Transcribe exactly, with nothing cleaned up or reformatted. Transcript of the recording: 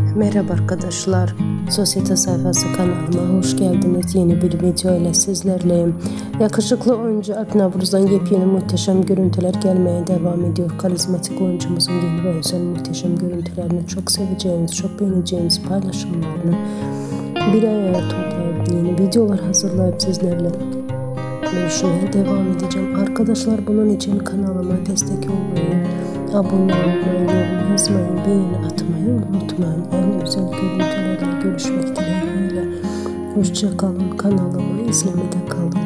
Merhaba arkadaşlar, Sosyete Sayfası kanalıma hoş geldiniz. Yeni bir video ile sizlerleyim. Yakışıklı oyuncu Alp Navruz'dan yepyeni muhteşem görüntüler gelmeye devam ediyor. Karizmatik oyuncumuzun yeni ve özel muhteşem görüntülerini, çok seveceğiniz, çok beğeneceğiniz paylaşımlarını bir araya toplayıp yeni videolar hazırlayıp sizlerle görüşmeye devam edeceğim. Arkadaşlar, bunun için kanalıma destek olmayı, abone olmayı, yorum yazmayı, beğeni atmayı unutmayın. En özel görüntülerle görüşmek dileğiyle. Hoşça kalın. Kanalımı izlemede kalın.